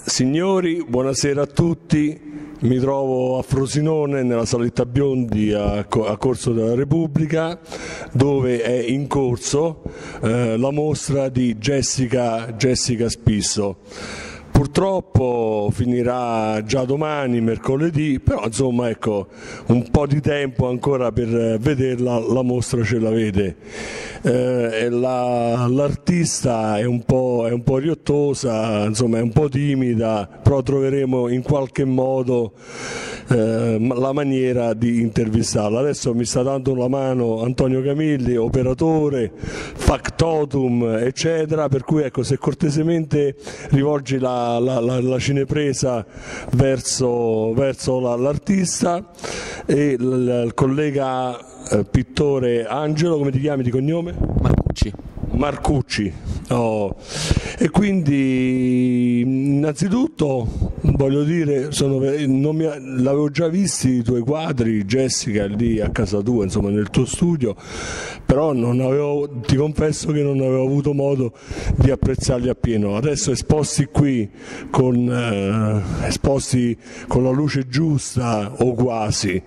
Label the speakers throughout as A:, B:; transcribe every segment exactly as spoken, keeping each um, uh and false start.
A: Signori, buonasera a tutti. Mi trovo a Frosinone, nella Saletta Biondi a, a Corso della Repubblica, dove è in corso eh, la mostra di Jessica, Jessica Spisso. Purtroppo finirà già domani, mercoledì, però insomma ecco, un po' di tempo ancora per vederla, la mostra ce l'avete. Eh, la, l'artista è un po', è un po' riottosa, insomma è un po' timida, però troveremo in qualche modo eh, la maniera di intervistarla. Adesso mi sta dando la mano Antonio Camilli, operatore, factotum, eccetera, per cui ecco, se cortesemente rivolgi la La, la, la cinepresa verso, verso la, l'artista e il, il collega eh, pittore Angelo, come ti chiami di cognome?
B: Marcucci.
A: Marcucci. Oh. E quindi innanzitutto voglio dire, sono, non mi, l'avevo già visti i tuoi quadri, Jessica, lì a casa tua, insomma nel tuo studio, però non avevo, ti confesso che non avevo avuto modo di apprezzarli appieno. Adesso esposti qui con, eh, esposti con la luce giusta o quasi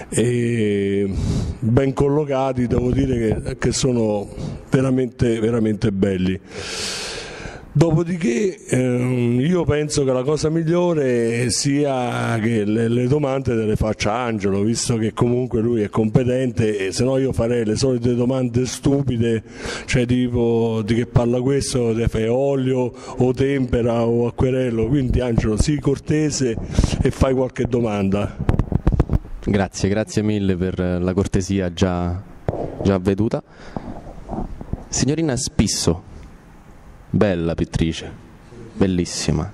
A: e ben collocati, devo dire che, che sono veramente, veramente belli. Dopodiché ehm, io penso che la cosa migliore sia che le, le domande te le faccia Angelo, visto che comunque lui è competente, e se no io farei le solite domande stupide, cioè tipo di che parla questo, te fai olio o tempera o acquerello, quindi Angelo sii cortese e fai qualche domanda.
B: Grazie, grazie mille per la cortesia già, già avveduta. Signorina Spisso, bella pittrice, bellissima.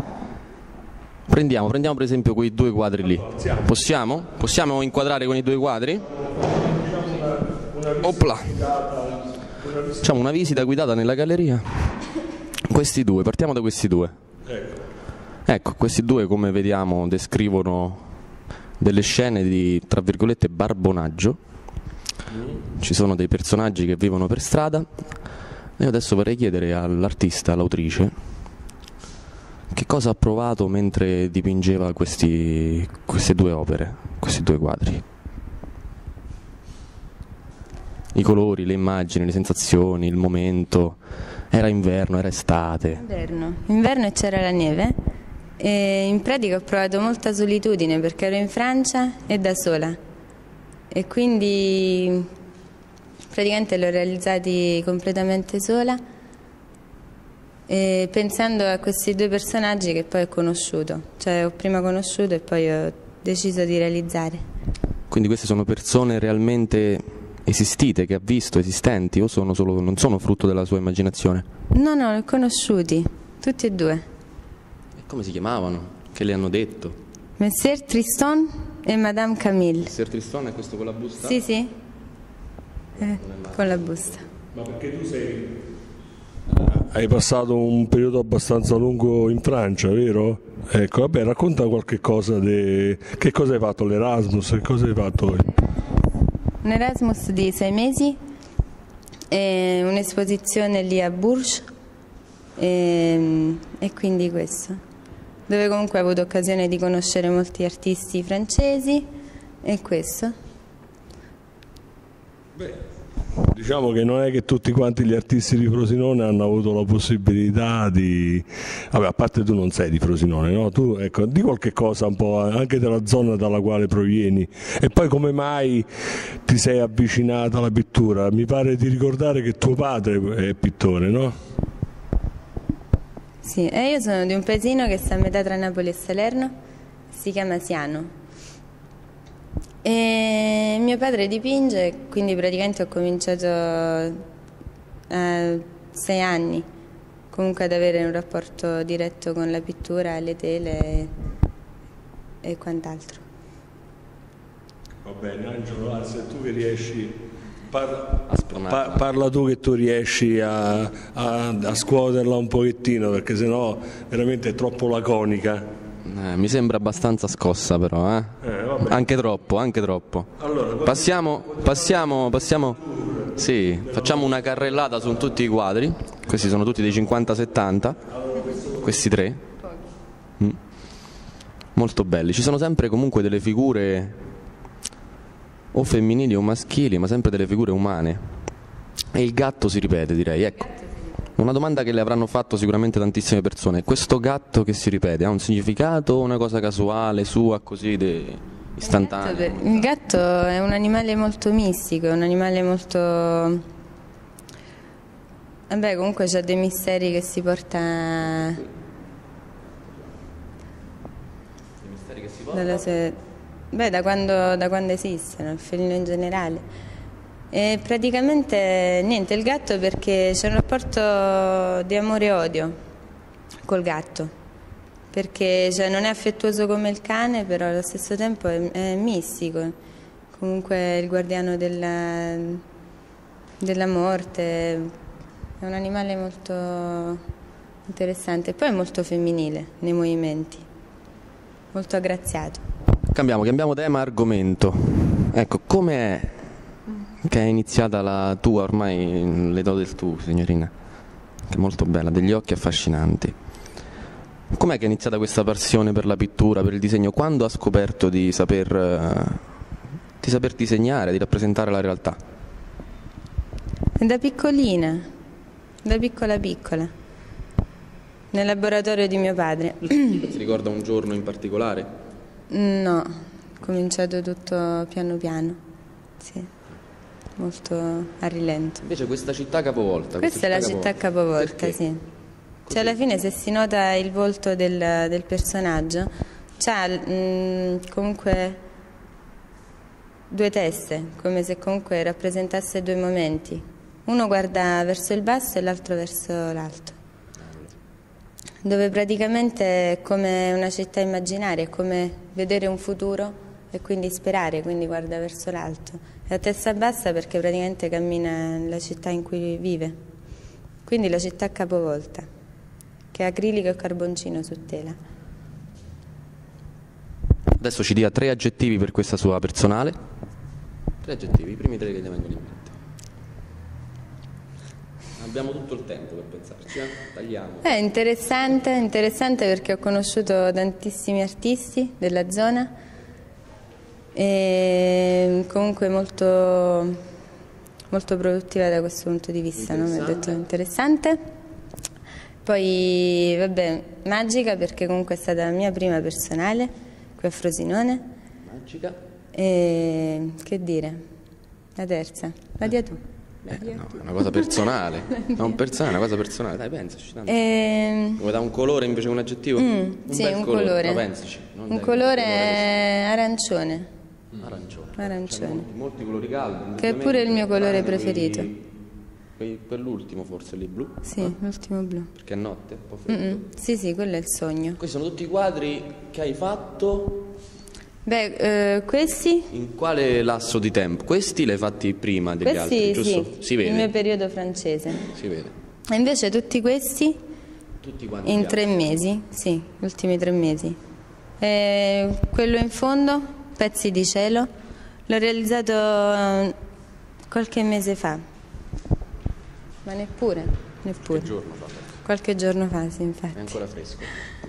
B: Prendiamo, prendiamo per esempio quei due quadri lì. Possiamo? Possiamo inquadrare con i due quadri? Opla. Facciamo una visita guidata nella galleria. Questi due, partiamo da questi due. Ecco, questi due, come vediamo, descrivono delle scene di, tra virgolette, barbonaggio. Ci sono dei personaggi che vivono per strada. Io adesso vorrei chiedere all'artista, all'autrice, che cosa ha provato mentre dipingeva questi, queste due opere, questi due quadri. I colori, le immagini, le sensazioni, il momento. Era inverno, era estate.
C: Inverno, inverno e c'era la neve. E in pratica ho provato molta solitudine perché ero in Francia e da sola. E quindi praticamente l'ho realizzati completamente sola, e pensando a questi due personaggi che poi ho conosciuto, cioè ho prima conosciuto e poi ho deciso di realizzare.
B: Quindi queste sono persone realmente esistite, che ha visto, esistenti, o sono solo, non sono frutto della sua immaginazione?
C: No, no, li ho conosciuti, tutti e due.
B: E come si chiamavano? Che le hanno detto?
C: Messer Tristan e Madame Camille.
B: Messer Tristan è questo con la busta?
C: Sì, sì. Eh, con la busta.
A: Ma perché tu sei... hai passato un periodo abbastanza lungo in Francia, vero? Ecco, vabbè, racconta qualche cosa di... che cosa hai fatto, l'Erasmus, che cosa hai fatto?
C: Un Erasmus di sei mesi, e un'esposizione lì a Bourges, e, e quindi questo. Dove comunque ho avuto occasione di conoscere molti artisti francesi, e questo.
A: Beh, diciamo che non è che tutti quanti gli artisti di Frosinone hanno avuto la possibilità di... Vabbè, a parte tu non sei di Frosinone, no? Tu, ecco, di qualche cosa un po' anche della zona dalla quale provieni. E poi come mai ti sei avvicinata alla pittura? Mi pare di ricordare che tuo padre è pittore, no?
C: Sì, e io sono di un paesino che sta a metà tra Napoli e Salerno, si chiama Siano. E mio padre dipinge, quindi praticamente ho cominciato a sei anni comunque ad avere un rapporto diretto con la pittura, le tele e, e quant'altro.
A: Va bene, Angelo, se tu che riesci, parla, pa, parla tu che tu riesci a, a, a scuoterla un pochettino, perché sennò veramente è troppo laconica.
B: Eh, mi sembra abbastanza scossa però, eh? Eh, anche troppo, anche troppo. Allora, passiamo, passiamo, passiamo, sì, facciamo una carrellata su tutti i quadri. Questi sono tutti dei cinquanta settanta, questi tre. Mm. Molto belli. Ci sono sempre comunque delle figure o femminili o maschili, ma sempre delle figure umane. E il gatto si ripete, direi. Ecco, una domanda che le avranno fatto sicuramente tantissime persone: questo gatto che si ripete ha un significato o una cosa casuale, sua, così, de... istantanea?
C: Il gatto, il gatto è un animale molto mistico, è un animale molto... Vabbè, comunque c'ha dei misteri che si porta...
B: I misteri che si porta?
C: Dalla sua... Beh, da quando, da quando esistono, il felino in generale. E praticamente niente, il gatto, perché c'è un rapporto di amore e odio col gatto, perché cioè, non è affettuoso come il cane, però allo stesso tempo è, è mistico, comunque è il guardiano della, della morte, è un animale molto interessante e poi è molto femminile nei movimenti, molto aggraziato.
B: Cambiamo, cambiamo tema, argomento. Ecco, com'è che è iniziata la tua, ormai le do del tu, signorina, che è molto bella, degli occhi affascinanti. Com'è che è iniziata questa passione per la pittura, per il disegno? Quando ha scoperto di saper, di saper disegnare, di rappresentare la realtà?
C: Da piccolina, da piccola piccola, nel laboratorio di mio padre.
B: Si ricorda un giorno in particolare?
C: No, ho cominciato tutto piano piano, sì, molto a rilento.
B: Invece questa città capovolta.
C: Questa, questa è la città capovolta,
B: perché?
C: Sì. Cioè alla fine, se si nota il volto del, del personaggio, c'ha mh, comunque due teste, come se comunque rappresentasse due momenti. Uno guarda verso il basso e l'altro verso l'alto, dove praticamente è come una città immaginaria, è come vedere un futuro e quindi sperare, quindi guarda verso l'alto. E a testa bassa perché praticamente cammina nella città in cui vive. Quindi la città capovolta, che è acrilico e carboncino su tela.
B: Adesso ci dia tre aggettivi per questa sua personale. Tre aggettivi, i primi tre che gli vengono in mente. Abbiamo tutto il tempo per pensarci, eh? Tagliamo.
C: È interessante, interessante perché ho conosciuto tantissimi artisti della zona e comunque molto, molto produttiva da questo punto di vista, no? Mi ha detto interessante. Poi, vabbè, magica perché comunque è stata la mia prima personale qui a Frosinone.
B: Magica.
C: E che dire? La terza, la dia tu.
B: Eh, no, è una cosa personale, non personale, è una cosa personale, dai, pensaci tanto.
C: E...
B: Vuoi dare un colore invece che un aggettivo?
C: Mm,
B: un
C: sì,
B: bel
C: un
B: colore,
C: colore.
B: No, pensaci. Non
C: un
B: dai,
C: colore,
B: un colore
C: arancione.
B: mm. Arancione.
C: Arancione.
B: Cioè, molti, molti colori caldi.
C: Che è pure il mio colore
B: quei,
C: preferito.
B: Quei, quell'ultimo forse, lì blu?
C: Sì,
B: no?
C: l'ultimo blu.
B: Perché è notte, un po' freddo.
C: Mm-mm. Sì, sì, quello è il sogno.
B: Questi sono tutti i quadri che hai fatto.
C: Beh, eh, questi?
B: In quale lasso di tempo? Questi li hai fatti prima degli
C: Questi,
B: altri, giusto?
C: sì,
B: Si vede.
C: il mio periodo francese.
B: Si vede.
C: E invece tutti questi
B: Tutti quanti
C: in tre mesi, sì, gli ultimi tre mesi. E quello in fondo, Pezzi di cielo, l'ho realizzato eh, qualche mese fa, ma neppure, neppure.
B: Qualche giorno fa.
C: Qualche giorno fa, sì, infatti.
B: È ancora fresco.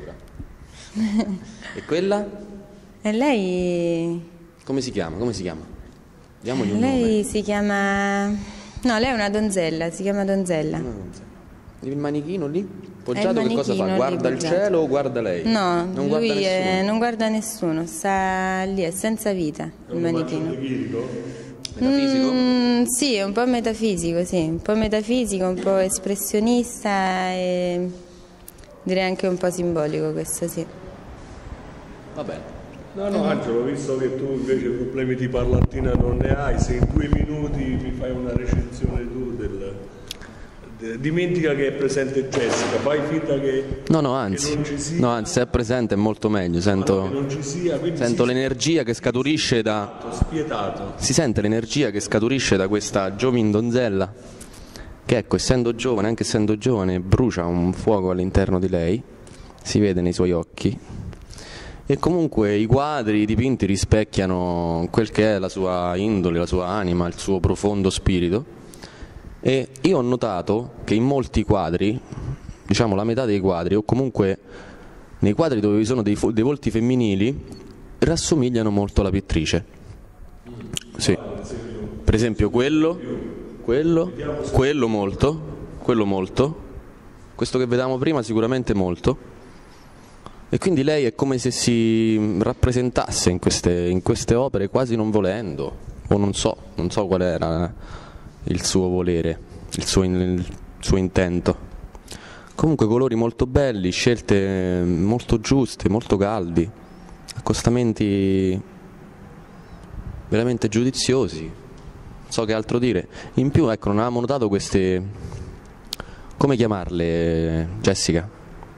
B: E quella?
C: E lei...
B: Come si chiama? Come si chiama? Diamogli un
C: Lei
B: nome.
C: si chiama... No, lei è una donzella, si chiama Donzella.
B: Una donzella. Il manichino lì? Poggiato
C: È il
B: che cosa fa?
C: manichino
B: Guarda
C: lì
B: il
C: poggiato.
B: cielo o guarda lei?
C: No,
B: non guarda
C: lui è-
B: nessuno.
C: non guarda nessuno, sta lì, è senza vita il manichino.
B: Metafisico?
C: Mm, sì, è un po' metafisico, sì, un po' metafisico, un po' espressionista e direi anche un po' simbolico questo, sì.
B: Va bene.
A: No, no, Angelo, visto che tu invece problemi di parlantina non ne hai, se in due minuti mi fai una recensione tu del... de- dimentica che è presente Jessica, fai finta che,
B: No, no,
A: che
B: anzi.
A: non ci sia,
B: No, anzi, se è presente è molto meglio.
A: che
B: Sento,
A: non ci sia, quindi
B: sento
A: si-
B: l'energia che scaturisce da...
A: spietato.
B: Si sente l'energia che scaturisce da questa giovine donzella che, ecco, essendo giovane, anche essendo giovane, brucia un fuoco all'interno di lei, si vede nei suoi occhi. E comunque i quadri, i dipinti rispecchiano quel che è la sua indole, la sua anima, il suo profondo spirito. E io ho notato che in molti quadri, diciamo la metà dei quadri, o comunque nei quadri dove vi sono dei, dei volti femminili rassomigliano molto alla pittrice. Sì. Per esempio quello, quello, quello molto, quello molto, questo che vedevamo prima sicuramente molto. E quindi lei è come se si rappresentasse in queste, in queste opere quasi non volendo, o non so, non so qual era il suo volere, il suo, il suo intento. Comunque colori molto belli, scelte molto giuste, molto caldi, accostamenti veramente giudiziosi, non so che altro dire. In più, ecco, non avevamo notato queste, come chiamarle, Jessica?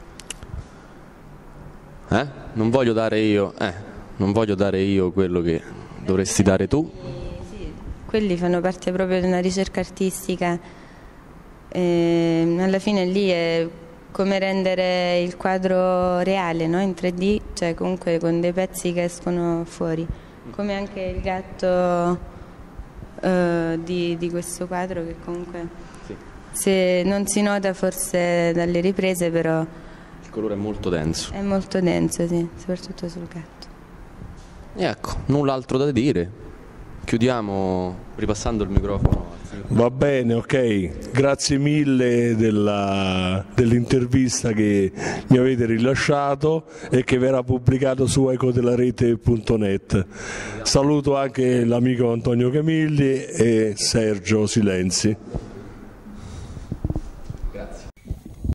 B: Eh? Non voglio dare io, eh, non voglio dare io quello che dovresti dare tu.
C: Sì, quelli fanno parte proprio di una ricerca artistica. E alla fine lì è come rendere il quadro reale, no? In tre D, cioè comunque con dei pezzi che escono fuori. Come anche il gatto uh, di, di questo quadro che comunque sì. Se non si nota forse dalle riprese, però
B: il colore è molto denso.
C: È molto denso, sì, soprattutto sul gatto.
B: E ecco, null'altro da dire. Chiudiamo ripassando il microfono.
A: Va bene, ok. Grazie mille della, dell'intervista che mi avete rilasciato e che verrà pubblicato su ecodelarete punto net. Saluto anche l'amico Antonio Camilli e Sergio Silenzi.